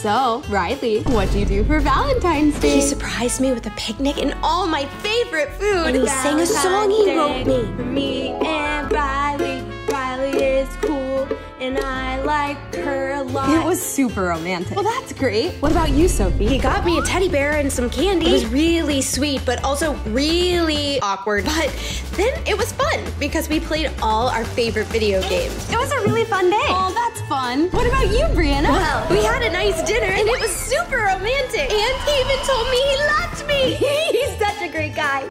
So, Riley, what'd you do for Valentine's Day? He surprised me with a picnic and all my favorite food. And he sang a song he wrote me. For me and Riley. Riley is cool and I like her a lot. It was super romantic. Well, that's great. What about you, Sophie? He got me a teddy bear and some candy. It was really sweet, but also really awkward. But then it was fun because we played all our favorite video games. It was a really fun day. Oh, that's fun. What about you, Brianna? Well, we had a nice dinner and it was super romantic. And he even told me he loved me. He's such a great guy.